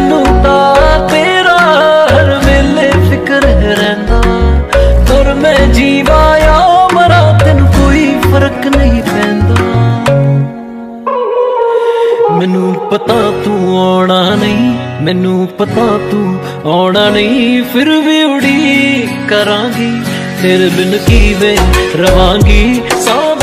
मैनू तां तेरा हर वेले फिक्र रहिंदा। तुर मैं जीवा या मरा तेनू कोई फर्क नहीं पैंदा। मैनू पता तू आना नहीं, मैनू पता तू आना नहीं, फिर भी उड़ीक करांगी तेरे बिन कीवें रवांगी।